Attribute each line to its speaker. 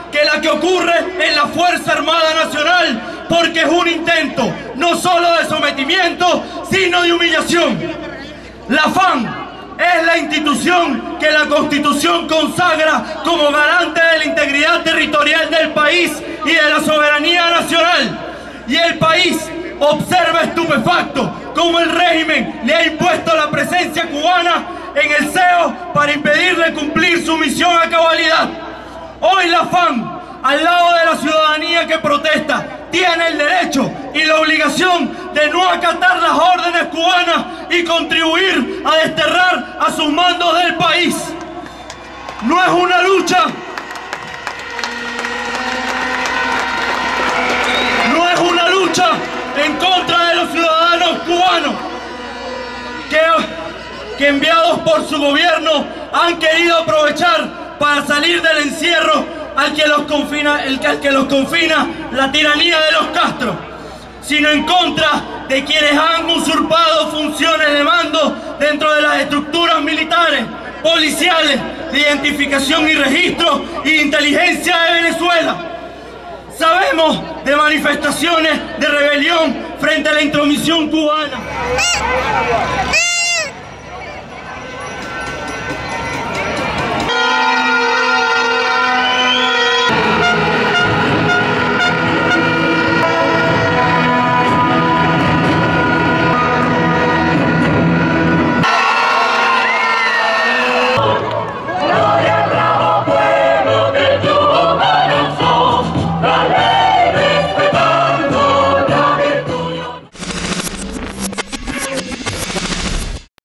Speaker 1: que la que ocurre en la Fuerza Armada Nacional, porque es un intento no solo de sometimiento, sino de humillación. La FAN es la institución que la Constitución consagra como garante de la integridad territorial del país y de la soberanía nacional. Y el país observa estupefacto cómo el régimen le ha impuesto la presencia cubana en el CEO para impedirle cumplir su misión a cabalidad. Hoy la FAN, al lado de la ciudadanía que protesta, tiene el derecho y la obligación de no acatar las órdenes cubanas y contribuir a desterrar a sus mandos del país. No es una lucha. No es una lucha en contra de los ciudadanos cubanos que enviados por su gobierno han querido aprovechar para salir del encierro al que los confina la tiranía de los Castro, sino en contra de quienes han usurpado funciones de mando dentro de las estructuras militares, policiales, de identificación y registro y de inteligencia de Venezuela. Sabemos de manifestaciones de rebelión frente a la intromisión cubana.